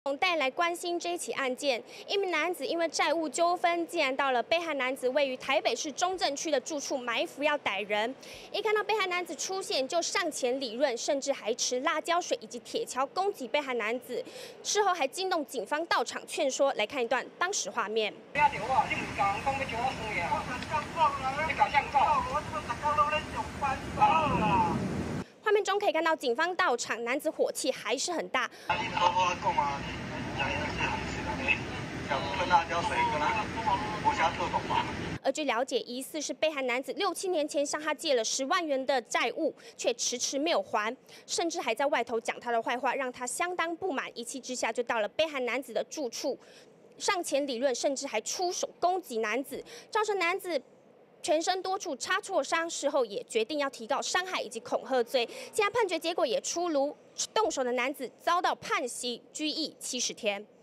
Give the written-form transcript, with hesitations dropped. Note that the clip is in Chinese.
带来关心这一起案件，一名男子因为债务纠纷，竟然到了被害男子位于台北市中正区的住处埋伏要逮人。一看到被害男子出现，就上前理论，甚至还持辣椒水以及铁锹攻击被害男子。事后还惊动警方到场劝说。来看一段当时画面。画面中可以看到警方到场，男子火气还是很大。而据了解，疑似是被害男子6、7年前向他借了10万元的债务，却迟没有还，甚至还在外头讲他的坏话，让他相当不满。一气之下，就到了被害男子的住处，上前理论，甚至还出手攻击男子，造成男子全身多处擦挫伤。事后也决定要提告伤害以及恐吓罪。现在判决结果也出炉，动手的男子遭到判刑拘役70天。